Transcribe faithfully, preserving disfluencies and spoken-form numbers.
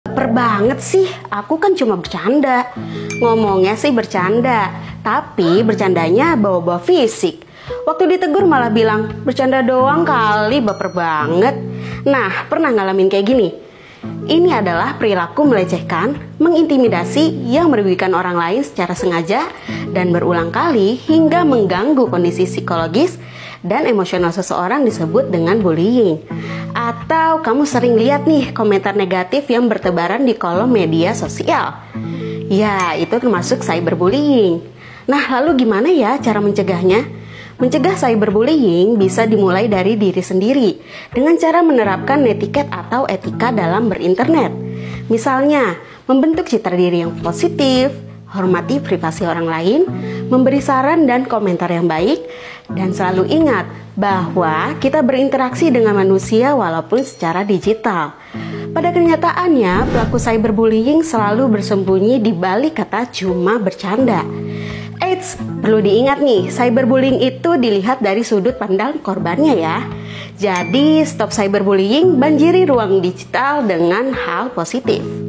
Baper banget sih, aku kan cuma bercanda. Ngomongnya sih bercanda, tapi bercandanya bawa-bawa fisik. Waktu ditegur malah bilang, bercanda doang kali, baper banget. Nah, pernah ngalamin kayak gini? Ini adalah perilaku melecehkan, mengintimidasi yang merugikan orang lain secara sengaja dan berulang kali hingga mengganggu kondisi psikologis dan emosional seseorang disebut dengan bullying. Atau kamu sering lihat nih komentar negatif yang bertebaran di kolom media sosial. Ya, itu termasuk cyberbullying. Nah, lalu gimana ya cara mencegahnya? Mencegah cyberbullying bisa dimulai dari diri sendiri dengan cara menerapkan netiquette atau etika dalam berinternet. Misalnya, membentuk citra diri yang positif, hormati privasi orang lain, memberi saran dan komentar yang baik, dan selalu ingat bahwa kita berinteraksi dengan manusia walaupun secara digital. Pada kenyataannya, pelaku cyberbullying selalu bersembunyi di balik kata cuma bercanda. Eits, perlu diingat nih, cyberbullying itu dilihat dari sudut pandang korbannya ya. Jadi, stop cyberbullying, banjiri ruang digital dengan hal positif.